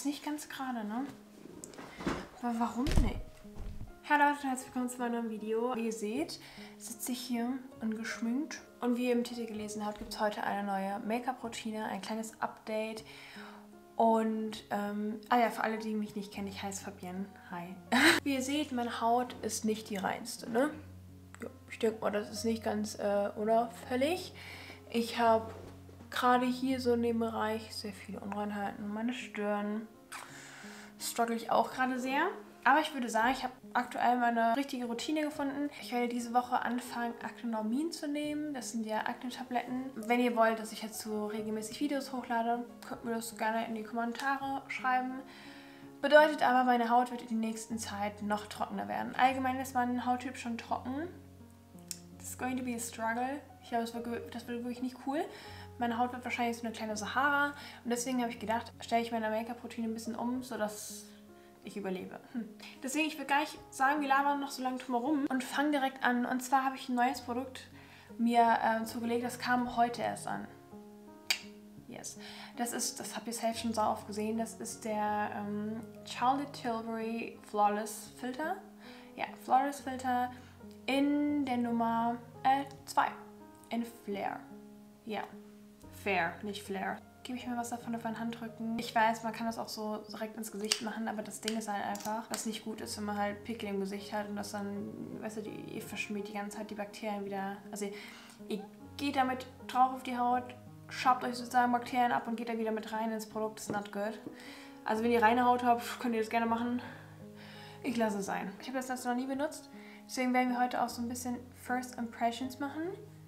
ist nicht ganz gerade, ne? Aber warum nicht? Hallo Leute und herzlich willkommen zu meinem neuen Video. Wie ihr seht, sitze ich hier ungeschminkt. Und wie ihr im Titel gelesen habt, gibt es heute eine neue Make-up-Routine, ein kleines Update. Und, ja, für alle, die mich nicht kennen, ich heiße Fabienne. Hi. Wie ihr seht, meine Haut ist nicht die reinste, ne? Ja, ich denke mal, das ist nicht ganz unauffällig. Ich habe gerade hier so in dem Bereich sehr viele Unreinheiten. Meine Stirn struggle ich auch gerade sehr. Aber ich würde sagen, ich habe aktuell meine richtige Routine gefunden. Ich werde diese Woche anfangen, Aknenormin zu nehmen. Das sind ja Akne-Tabletten. Wenn ihr wollt, dass ich dazu regelmäßig Videos hochlade, könnt mir das gerne in die Kommentare schreiben. Bedeutet aber, meine Haut wird in der nächsten Zeit noch trockener werden. Allgemein ist mein Hauttyp schon trocken. Das ist going to be a struggle. Ich glaube, das wird wirklich nicht cool. Meine Haut wird wahrscheinlich so eine kleine Sahara. Und deswegen habe ich gedacht, stelle ich meine Make-up-Routine ein bisschen um, sodass ich überlebe. Deswegen, ich will gar nicht sagen, wir labern noch so lange drum herum und fangen direkt an. Und zwar habe ich ein neues Produkt mir zugelegt, das kam heute erst an. Yes. Das habt ihr safe schon so oft gesehen, das ist der Charlotte Tilbury Flawless Filter. Ja, Flawless Filter in der Nummer 2. In Flare. Ja, Fair, nicht Flare. Gebe ich mir was davon auf meine Hand drücken. Ich weiß, man kann das auch so direkt ins Gesicht machen, aber das Ding ist halt einfach, was nicht gut ist, wenn man halt Pickel im Gesicht hat und das dann, weißt du, ihr verschmiert die ganze Zeit die Bakterien wieder. Also ihr geht damit drauf auf die Haut, schabt euch sozusagen Bakterien ab und geht da wieder mit rein ins Produkt. Das ist not good. Also wenn ihr reine Haut habt, könnt ihr das gerne machen. Ich lasse es sein. Ich habe das noch nie benutzt, deswegen werden wir heute auch so ein bisschen First Impressions machen.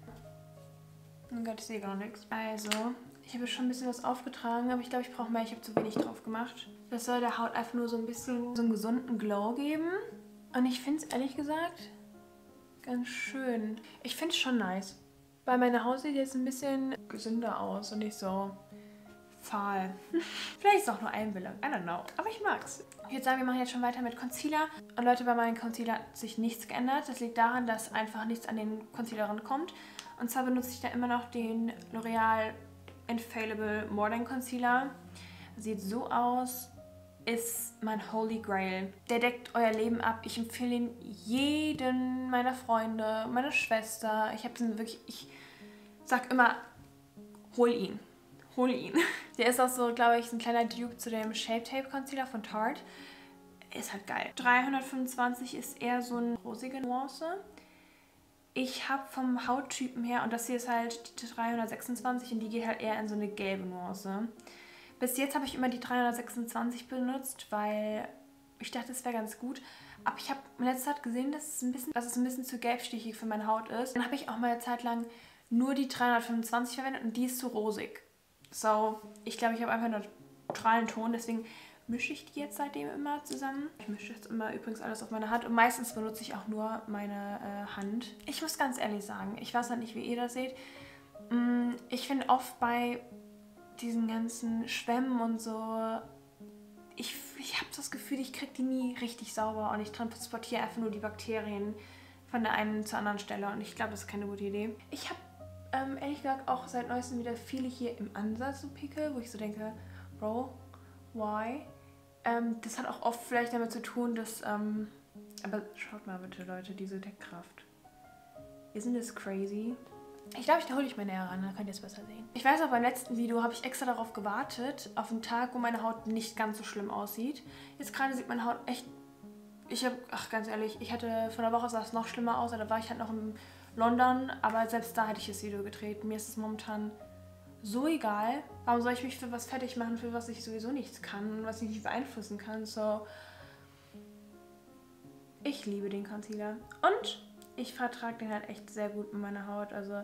Oh Gott, ich sehe gar nichts. Also, ich habe schon ein bisschen was aufgetragen, aber ich glaube, ich brauche mehr. Ich habe zu wenig drauf gemacht. Das soll der Haut einfach nur so ein bisschen so einen gesunden Glow geben. Und ich finde es ehrlich gesagt ganz schön. Ich finde es schon nice. Weil meine Haut sieht jetzt ein bisschen gesünder aus und nicht so fahl. Vielleicht ist es auch nur Einbildung. I don't know. Aber ich mag's. Ich würde sagen, wir machen jetzt schon weiter mit Concealer. Und Leute, bei meinem Concealer hat sich nichts geändert. Das liegt daran, dass einfach nichts an den Concealer rankommt. Und zwar benutze ich da immer noch den L'Oreal Infallible Modern Concealer. Sieht so aus, ist mein Holy Grail. Der deckt euer Leben ab. Ich empfehle ihn jedem meiner Freunde, meiner Schwester. Ich sag immer, hol ihn. Hol ihn. Der ist auch so, glaube ich, ein kleiner Dupe zu dem Shape Tape Concealer von Tarte. Ist halt geil. 325 ist eher so eine rosige Nuance. Ich habe vom Hauttypen her, und das hier ist halt die 326 und die geht halt eher in so eine gelbe Nuance. Bis jetzt habe ich immer die 326 benutzt, weil ich dachte, es wäre ganz gut. Aber ich habe in letzter Zeit gesehen, dass es ein bisschen zu gelbstichig für meine Haut ist. Dann habe ich auch mal eine Zeit lang nur die 325 verwendet und die ist zu rosig. So, ich glaube, ich habe einfach einen neutralen Ton, deswegen mische ich die jetzt seitdem immer zusammen. Ich mische jetzt immer übrigens alles auf meine Hand und meistens benutze ich auch nur meine Hand. Ich muss ganz ehrlich sagen, ich weiß halt nicht, wie ihr das seht. Ich finde oft bei diesen ganzen Schwämmen und so, ich habe das Gefühl, ich kriege die nie richtig sauber und ich transportiere einfach nur die Bakterien von der einen zur anderen Stelle und ich glaube, das ist keine gute Idee. Ich habe ehrlich gesagt auch seit neuestem wieder viele hier im Ansatz so Pickel, wo ich so denke, Bro, why? Das hat auch oft vielleicht damit zu tun, dass, aber schaut mal bitte Leute, diese Deckkraft. Isn't this crazy? Ich glaube, da hole ich mir näher ran, dann könnt ihr es besser sehen. Ich weiß auch, beim letzten Video habe ich extra darauf gewartet, auf einen Tag, wo meine Haut nicht ganz so schlimm aussieht. Jetzt gerade sieht meine Haut echt, ganz ehrlich, ich hatte vor einer Woche sah es noch schlimmer aus, da war ich halt noch in London, aber selbst da hätte ich das Video gedreht. Mir ist es momentan so egal. Warum soll ich mich für was fertig machen, für was ich sowieso nichts kann und was ich nicht beeinflussen kann? So, ich liebe den Concealer. Und ich vertrage den halt echt sehr gut mit meiner Haut. Also,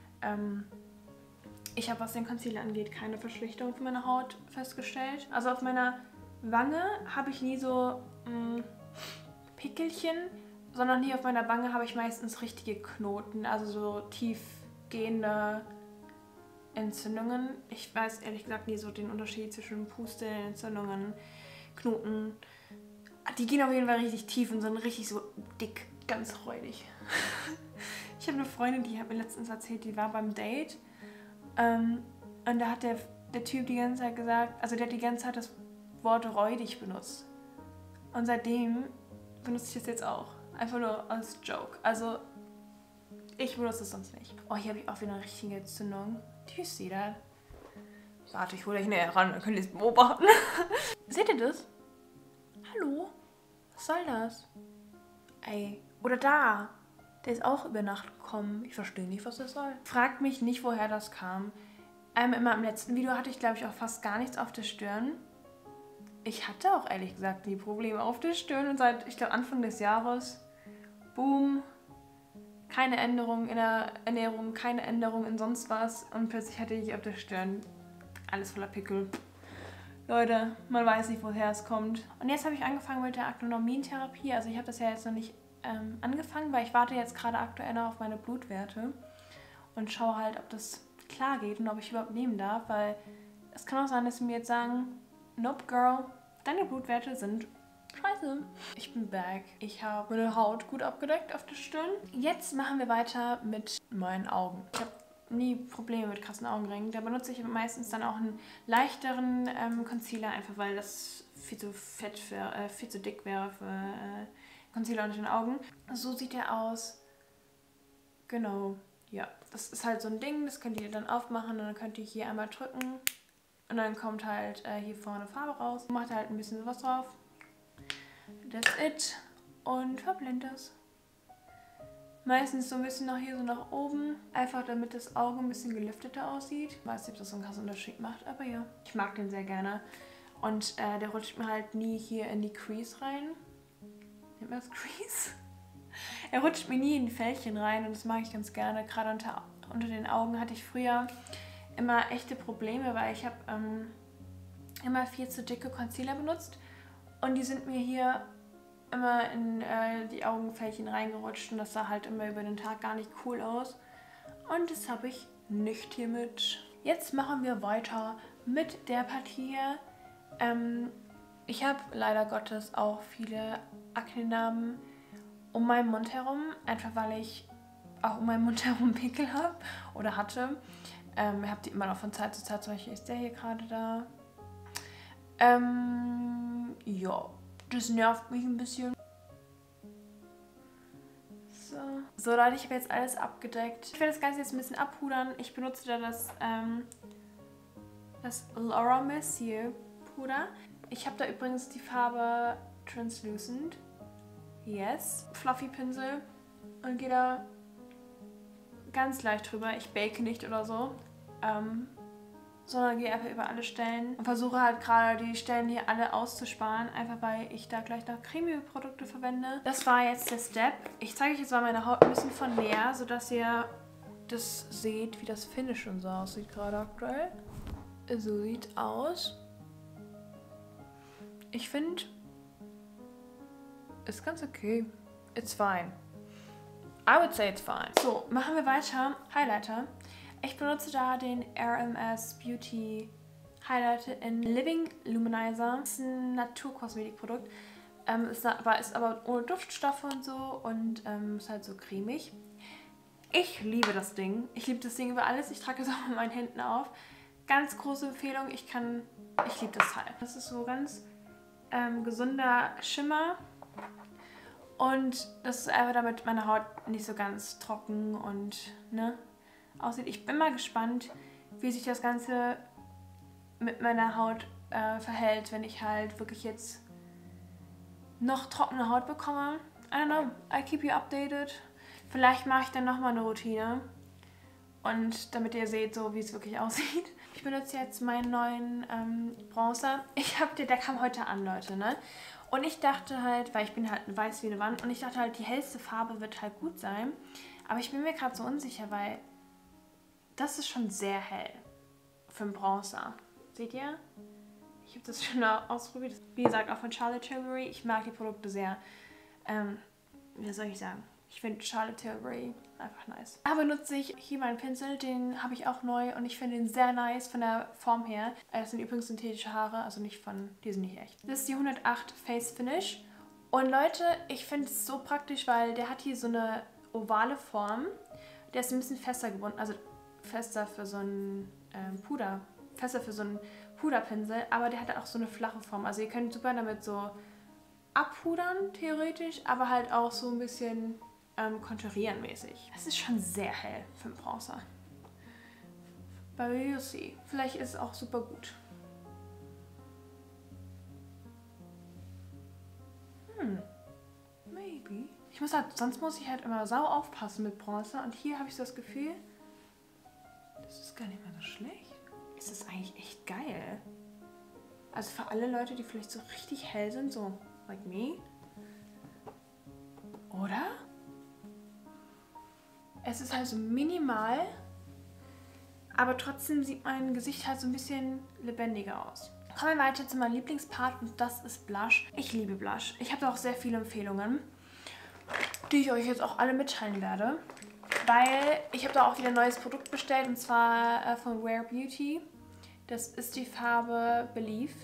ich habe, was den Concealer angeht, keine Verschlechterung für meine Haut festgestellt. Also auf meiner Wange habe ich nie so Pickelchen, sondern hier auf meiner Wange habe ich meistens richtige Knoten, also so tiefgehende Entzündungen. Ich weiß ehrlich gesagt nie so den Unterschied zwischen Pusteln, Entzündungen, Knoten. Die gehen auf jeden Fall richtig tief und sind richtig so dick, ganz räudig. Ich habe eine Freundin, die hat mir letztens erzählt, die war beim Date und da hat der Typ die ganze Zeit gesagt, also der hat die ganze Zeit das Wort räudig benutzt. Und seitdem benutze ich das jetzt auch. Einfach nur als Joke. Also, ich benutze es sonst nicht. Oh, hier habe ich auch wieder eine richtige Entzündung. Do you see that? Warte, ich hole euch näher ran, dann könnt ihr es beobachten. Seht ihr das? Hallo? Was soll das? Ey. Oder da. Der ist auch über Nacht gekommen. Ich verstehe nicht, was das soll. Fragt mich nicht, woher das kam. In meinem letzten Video hatte ich, glaube ich, auch fast gar nichts auf der Stirn. Ich hatte auch ehrlich gesagt nie Probleme auf der Stirn. Und seit, ich glaube, Anfang des Jahres, boom, keine Änderung in der Ernährung, keine Änderung in sonst was. Und plötzlich hatte ich auf der Stirn alles voller Pickel. Leute, man weiß nicht, woher es kommt. Und jetzt habe ich angefangen mit der Aknonormientherapie. Also ich habe das ja jetzt noch nicht angefangen, weil ich warte jetzt gerade aktuell noch auf meine Blutwerte und schaue halt, ob das klar geht und ob ich überhaupt nehmen darf, weil es kann auch sein, dass sie mir jetzt sagen, nope girl, deine Blutwerte sind scheiße. Ich bin back. Ich habe meine Haut gut abgedeckt auf der Stirn. Jetzt machen wir weiter mit meinen Augen. Ich habe nie Probleme mit krassen Augenringen. Da benutze ich meistens dann auch einen leichteren Concealer, einfach weil das viel zu fett wäre, viel zu dick wäre für Concealer unter den Augen. So sieht er aus. Genau. Ja, das ist halt so ein Ding, das könnt ihr dann aufmachen und dann könnt ihr hier einmal drücken und dann kommt halt hier vorne Farbe raus. Macht halt ein bisschen sowas drauf. That's it. Und verblendet das. Meistens so ein bisschen noch hier so nach oben, einfach damit das Auge ein bisschen gelüfteter aussieht. Ich weiß nicht, ob das so einen krassen Unterschied macht, aber ja. Ich mag den sehr gerne. Und der rutscht mir halt nie hier in die Crease rein. Nennt man das Crease? Er rutscht mir nie in die Fältchen rein und das mag ich ganz gerne. Gerade unter den Augen hatte ich früher immer echte Probleme, weil ich habe immer viel zu dicke Concealer benutzt und die sind mir hier immer in die Augenfältchen reingerutscht und das sah halt immer über den Tag gar nicht cool aus. Und das habe ich nicht hiermit. Jetzt machen wir weiter mit der Partie. Ich habe leider Gottes auch viele Akne-Narben um meinen Mund herum, einfach weil ich auch um meinen Mund herum Pickel habe oder hatte. Ich habe die immer noch von Zeit zu Zeit, zum Beispiel ist der hier gerade da. Ja, das nervt mich ein bisschen. So Leute, ich habe jetzt alles abgedeckt. Ich werde das Ganze jetzt ein bisschen abpudern. Ich benutze da das Laura Mercier Puder. Ich habe da übrigens die Farbe Translucent. Yes. Fluffy Pinsel und gehe da ganz leicht drüber. Ich bake nicht oder so, sondern gehe einfach über alle Stellen und versuche halt gerade die Stellen hier alle auszusparen, einfach weil ich da gleich noch cremige Produkte verwende. Das war jetzt der Step. Ich zeige euch jetzt mal meine Haut ein bisschen von näher, sodass ihr das seht, wie das Finish und so aussieht gerade aktuell. So sieht aus. Ich finde, ist ganz okay. It's fine. I would say it's fine. So, machen wir weiter. Highlighter. Ich benutze da den RMS Beauty Highlighter in Living Luminizer. Das ist ein Naturkosmetikprodukt. Ist aber ohne Duftstoffe und so und ist halt so cremig. Ich liebe das Ding. Ich liebe das Ding über alles. Ich trage es auch mit meinen Händen auf. Ganz große Empfehlung. Ich liebe das Teil. Das ist so ganz gesunder Schimmer. Und das ist einfach, damit meine Haut nicht so ganz trocken und aussieht. Ich bin mal gespannt, wie sich das Ganze mit meiner Haut verhält, wenn ich halt wirklich jetzt noch trockene Haut bekomme. I don't know, I keep you updated. Vielleicht mache ich dann nochmal eine Routine. Und damit ihr seht, so wie es wirklich aussieht. Ich benutze jetzt meinen neuen Bronzer. Der kam heute an, Leute, ne? Und ich dachte halt, weil ich bin halt weiß wie eine Wand, und ich dachte halt, die hellste Farbe wird halt gut sein. Aber ich bin mir gerade so unsicher, weil das ist schon sehr hell für einen Bronzer. Seht ihr? Ich habe das schon ausprobiert. Wie gesagt, auch von Charlotte Tilbury. Ich mag die Produkte sehr. Wie soll ich sagen? Ich finde Charlotte Tilbury einfach nice. Da benutze ich hier meinen Pinsel, den habe ich auch neu und ich finde den sehr nice von der Form her. Das sind übrigens synthetische Haare, also die sind nicht echt. Das ist die 108 Face Finish. Und Leute, ich finde es so praktisch, weil der hat hier so eine ovale Form. Der ist ein bisschen fester gebunden, also fester für so ein Puder. fester für so einen Puderpinsel, aber der hat auch so eine flache Form. Also ihr könnt super damit so abpudern, theoretisch, aber halt auch so ein bisschen konturieren mäßig. Das ist schon sehr hell für einen Bronzer. But you'll see. Vielleicht ist es auch super gut. Maybe. Sonst muss ich halt immer sau aufpassen mit Bronzer. Und hier habe ich so das Gefühl, das ist gar nicht mehr so schlecht. Ist das eigentlich echt geil. Also für alle Leute, die vielleicht so richtig hell sind, so like me. Oder? Es ist halt so minimal, aber trotzdem sieht mein Gesicht halt so ein bisschen lebendiger aus. Kommen wir weiter zu meinem Lieblingspart und das ist Blush. Ich liebe Blush. Ich habe da auch sehr viele Empfehlungen, die ich euch jetzt auch alle mitteilen werde. Weil ich habe da auch wieder ein neues Produkt bestellt und zwar von Rare Beauty. Das ist die Farbe Believe.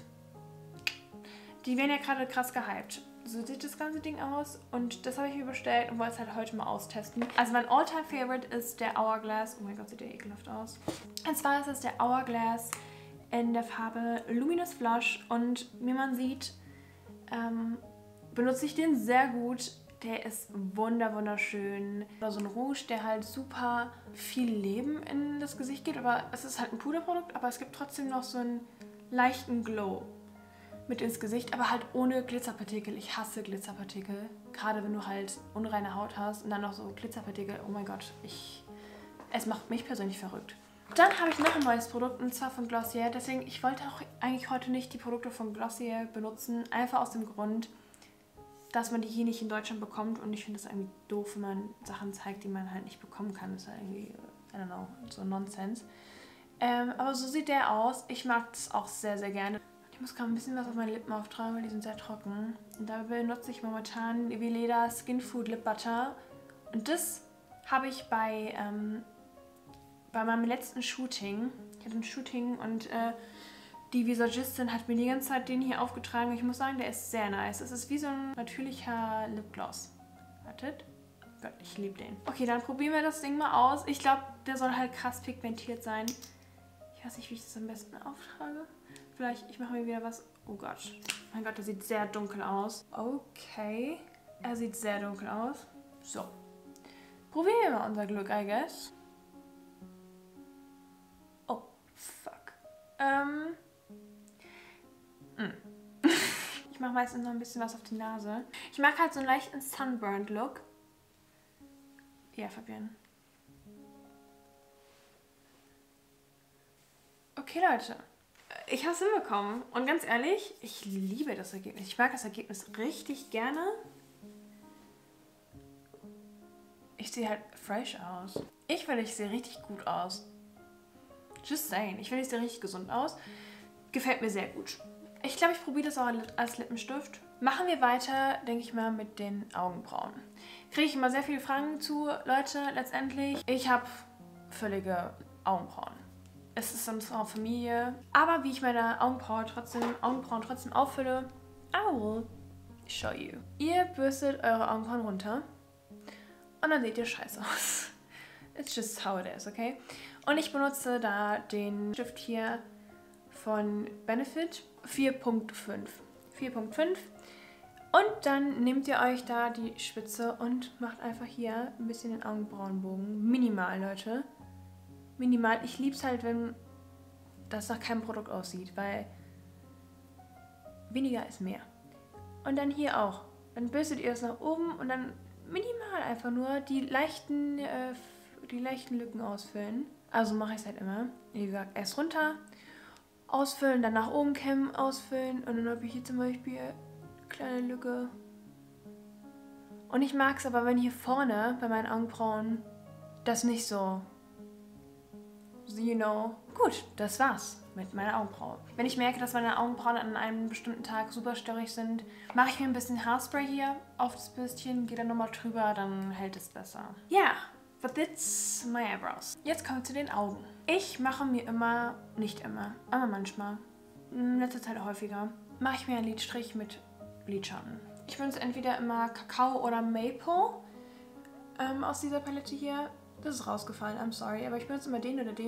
Die werden ja gerade krass gehypt. So sieht das ganze Ding aus und das habe ich mir bestellt und wollte es halt heute mal austesten. Also mein All-Time-Favorite ist der Hourglass. Oh mein Gott, sieht der ekelhaft aus. Und zwar ist es der Hourglass in der Farbe Luminous Blush und wie man sieht, benutze ich den sehr gut. Der ist wunderschön. Oder so ein Rouge, der halt super viel Leben in das Gesicht gibt. Aber es ist halt ein Puderprodukt, aber es gibt trotzdem noch so einen leichten Glow mit ins Gesicht, aber halt ohne Glitzerpartikel. Ich hasse Glitzerpartikel. Gerade wenn du halt unreine Haut hast und dann noch so Glitzerpartikel. Oh mein Gott, es macht mich persönlich verrückt. Dann habe ich noch ein neues Produkt und zwar von Glossier. Deswegen, ich wollte auch eigentlich heute nicht die Produkte von Glossier benutzen. Einfach aus dem Grund, dass man die hier nicht in Deutschland bekommt. Und ich finde das irgendwie doof, wenn man Sachen zeigt, die man halt nicht bekommen kann. Das ist ja irgendwie, I don't know, so Nonsense. Aber so sieht der aus. Ich mag das auch sehr gerne. Ich muss gerade ein bisschen was auf meine Lippen auftragen, weil die sind sehr trocken. Und da benutze ich momentan Veleda Skin Food Lip Butter. Und das habe ich bei meinem letzten Shooting. Ich hatte ein Shooting und die Visagistin hat mir die ganze Zeit den hier aufgetragen. Ich muss sagen, der ist sehr nice. Es ist wie so ein natürlicher Lipgloss. Wartet. Gott, ich liebe den. Okay, dann probieren wir das Ding mal aus. Ich glaube, der soll halt krass pigmentiert sein. Ich weiß nicht, wie ich das am besten auftrage. Vielleicht, ich mache mir wieder was. Oh Gott. Mein Gott, der sieht sehr dunkel aus. Okay. Er sieht sehr dunkel aus. So. Probieren wir mal unser Glück, I guess. Oh, fuck. Ich mache meistens noch ein bisschen was auf die Nase. Ich mag halt so einen leichten Sunburned-Look. Ja, Fabian. Okay, Leute. Ich habe es hinbekommen. Und ganz ehrlich, ich liebe das Ergebnis. Ich mag das Ergebnis richtig gerne. Ich sehe halt fresh aus. Ich finde, ich sehe richtig gut aus. Just saying. Ich finde, ich sehe richtig gesund aus. Gefällt mir sehr gut. Ich glaube, ich probiere das auch als Lippenstift. Machen wir weiter, denke ich mal, mit den Augenbrauen. Kriege ich immer sehr viele Fragen zu. Leute, letztendlich, ich habe völlige Augenbrauen. Es ist unsere Familie. Aber wie ich meine Augenbrauen trotzdem auffülle, I will show you. Ihr bürstet eure Augenbrauen runter und dann seht ihr scheiße aus. It's just how it is, okay? Und ich benutze da den Stift hier von Benefit 4.5. 4.5. Und dann nehmt ihr euch da die Spitze und macht einfach hier ein bisschen den Augenbrauenbogen. Minimal, Leute. Minimal. Ich liebe es halt, wenn das nach keinem Produkt aussieht, weil weniger ist mehr. Und dann hier auch. Dann bürstet ihr es nach oben und dann minimal einfach nur die leichten Lücken ausfüllen. Also mache ich es halt immer. Wie gesagt, erst runter, ausfüllen, dann nach oben kämmen, ausfüllen und dann habe ich hier zum Beispiel eine kleine Lücke. Und ich mag es aber, wenn hier vorne bei meinen Augenbrauen das nicht so, you know. Gut, das war's mit meiner Augenbraue. Wenn ich merke, dass meine Augenbrauen an einem bestimmten Tag super störrig sind, mache ich mir ein bisschen Haarspray hier auf das Bürstchen, gehe dann nochmal drüber, dann hält es besser. Yeah, but that's my eyebrows. Jetzt kommen wir zu den Augen. Ich mache mir immer, nicht immer, aber manchmal, in letzter Zeit häufiger, mache ich mir einen Lidstrich mit Lidschatten. Ich benutze entweder immer Kakao oder Maple aus dieser Palette hier. Das ist rausgefallen, I'm sorry, aber ich benutze immer den oder den.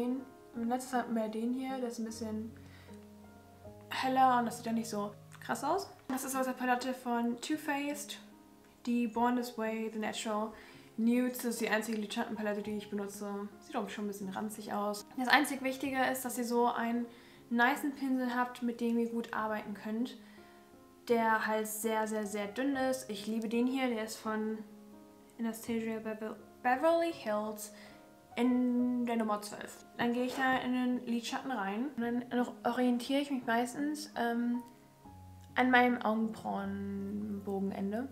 in letzter Zeit mehr den hier, der ist ein bisschen heller und das sieht ja nicht so krass aus. Das ist aus der Palette von Too Faced, die Born This Way, The Natural Nudes. Das ist die einzige Lidschattenpalette, die ich benutze. Sieht auch schon ein bisschen ranzig aus. Das einzig Wichtige ist, dass ihr so einen nicen Pinsel habt, mit dem ihr gut arbeiten könnt, der halt sehr, sehr, sehr dünn ist. Ich liebe den hier, der ist von Anastasia Beverly Hills in der Nummer 12. Dann gehe ich da in den Lidschatten rein und dann orientiere ich mich meistens an meinem Augenbrauenbogenende.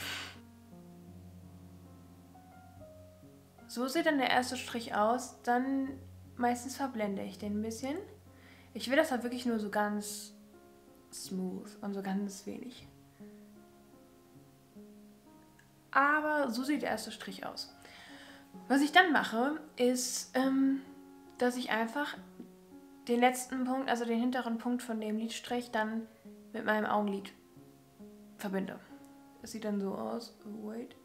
So sieht dann der erste Strich aus. Dann meistens verblende ich den ein bisschen. Ich will das halt wirklich nur so ganz smooth und so ganz wenig. Aber so sieht der erste Strich aus. Was ich dann mache, ist, dass ich einfach den letzten Punkt, also den hinteren Punkt von dem Lidstrich, dann mit meinem Augenlid verbinde. Das sieht dann so aus. Wait.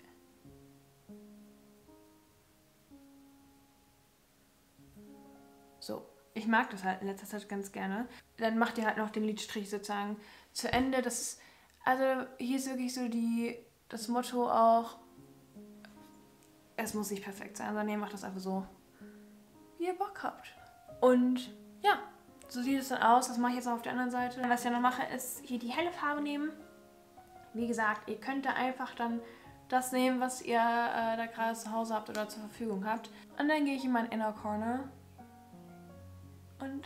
So. Ich mag das halt in letzter Zeit ganz gerne. Dann macht ihr halt noch den Lidstrich sozusagen zu Ende. Das ist, also hier ist wirklich so das Motto auch, es muss nicht perfekt sein, sondern ihr macht das einfach so, wie ihr Bock habt. Und ja, so sieht es dann aus. Das mache ich jetzt auch auf der anderen Seite. Was ich noch mache, ist hier die helle Farbe nehmen. Wie gesagt, ihr könnt da einfach dann das nehmen, was ihr da gerade zu Hause habt oder zur Verfügung habt. Und dann gehe ich in meinen Inner Corner und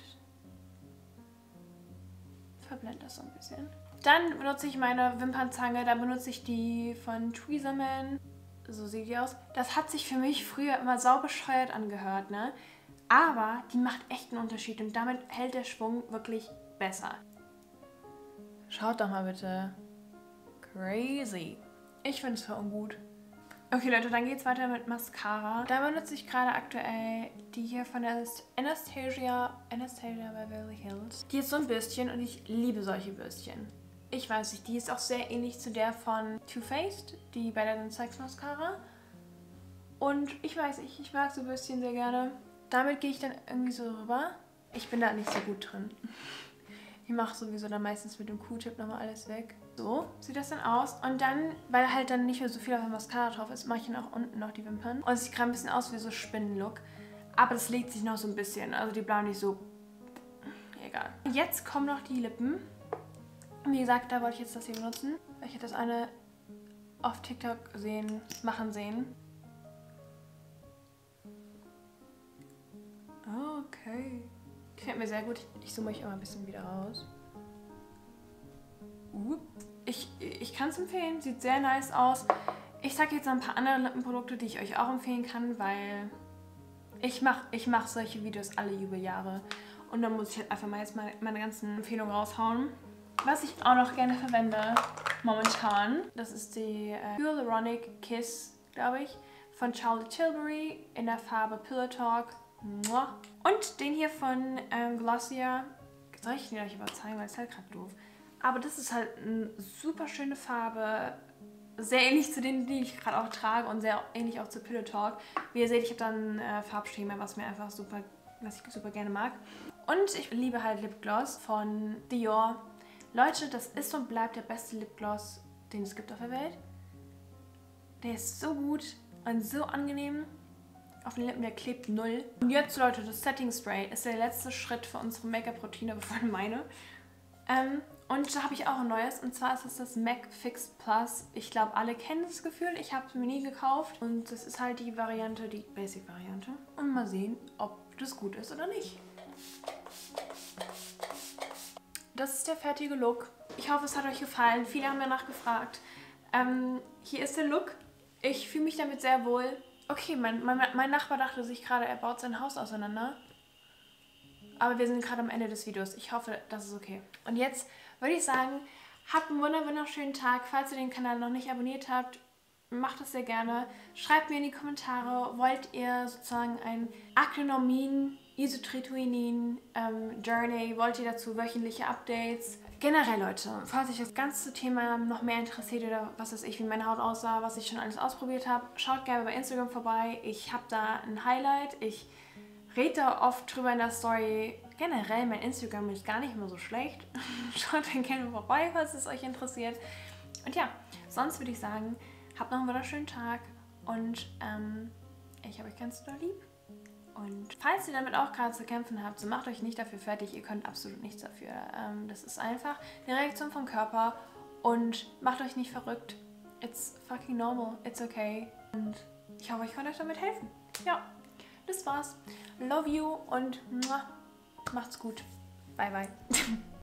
verblende das so ein bisschen. Dann benutze ich meine Wimpernzange. Da benutze ich die von Tweezerman. So sieht die aus. Das hat sich für mich früher immer saubescheuert angehört, ne? Aber die macht echt einen Unterschied und damit hält der Schwung wirklich besser. Schaut doch mal bitte. Crazy. Ich finde es voll ungut. Okay Leute, dann geht's weiter mit Mascara. Da benutze ich gerade aktuell die hier von der Anastasia Beverly Hills. Die ist so ein Bürstchen und ich liebe solche Bürstchen. Ich weiß nicht, die ist auch sehr ähnlich zu der von Too Faced, die Better Than Sex Mascara. Und ich weiß nicht, ich mag so Bürstchen sehr gerne. Damit gehe ich dann irgendwie so rüber. Ich bin da nicht so gut drin. Ich mache sowieso dann meistens mit dem Q-Tip nochmal alles weg. So sieht das dann aus. Und dann, weil halt dann nicht mehr so viel auf der Mascara drauf ist, mache ich dann auch unten noch die Wimpern. Und es sieht gerade ein bisschen aus wie so Spinnenlook. Aber das legt sich noch so ein bisschen. Also die bleiben nicht so... Egal. Jetzt kommen noch die Lippen. Wie gesagt, da wollte ich jetzt das hier benutzen. Ich habe das eine auf TikTok machen sehen. Okay. Gefällt mir sehr gut. Ich zoome euch immer ein bisschen wieder raus. Ich kann es empfehlen. Sieht sehr nice aus. Ich sage jetzt noch ein paar andere Lippenprodukte, die ich euch auch empfehlen kann, weil ich mach solche Videos alle Jubeljahre. Und dann muss ich halt einfach mal jetzt meine ganzen Empfehlungen raushauen. Was ich auch noch gerne verwende, momentan, das ist die Hyaluronic Kiss, glaube ich, von Charlotte Tilbury in der Farbe Pillow Talk. Und den hier von Glossier. Soll ich den euch aber zeigen, weil es halt gerade doof. Aber das ist halt eine super schöne Farbe. Sehr ähnlich zu denen, die ich gerade auch trage und sehr ähnlich auch zu Pillow Talk. Wie ihr seht, ich habe dann Farbschema, was ich super gerne mag. Und ich liebe halt Lipgloss von Dior. Leute, das ist und bleibt der beste Lipgloss, den es gibt auf der Welt. Der ist so gut und so angenehm. Auf den Lippen, der klebt null. Und jetzt, Leute, das Setting Spray ist der letzte Schritt für unsere Make-up-Routine, bevor ich meine. Und da habe ich auch ein neues. Und zwar ist das MAC Fix Plus. Ich glaube, alle kennen das Gefühl. Ich habe es mir nie gekauft. Und das ist halt die Variante, die Basic-Variante. Und mal sehen, ob das gut ist oder nicht. Das ist der fertige Look. Ich hoffe, es hat euch gefallen. Viele haben mir nachgefragt. Hier ist der Look. Ich fühle mich damit sehr wohl. Okay, mein Nachbar dachte sich gerade, er baut sein Haus auseinander. Aber wir sind gerade am Ende des Videos. Ich hoffe, das ist okay. Und jetzt würde ich sagen, habt einen wunderschönen Tag. Falls ihr den Kanal noch nicht abonniert habt, macht das sehr gerne. Schreibt mir in die Kommentare, wollt ihr sozusagen ein Akronomin, Isotretinoin, Journey, wollt ihr dazu wöchentliche Updates? Generell, Leute, falls euch das ganze Thema noch mehr interessiert oder was weiß ich, wie meine Haut aussah, was ich schon alles ausprobiert habe, schaut gerne bei Instagram vorbei. Ich habe da ein Highlight. Ich rede da oft drüber in der Story. Generell, mein Instagram ist gar nicht immer so schlecht. Schaut dann gerne vorbei, falls es euch interessiert. Und ja, sonst würde ich sagen, habt noch einen wunderschönen Tag und ich habe euch ganz doll lieb. Und falls ihr damit auch gerade zu kämpfen habt, so macht euch nicht dafür fertig, ihr könnt absolut nichts dafür. Das ist einfach eine Reaktion vom Körper und macht euch nicht verrückt. It's fucking normal, it's okay. Und ich hoffe, ich konnte euch damit helfen. Ja, das war's. Love you und macht's gut. Bye, bye.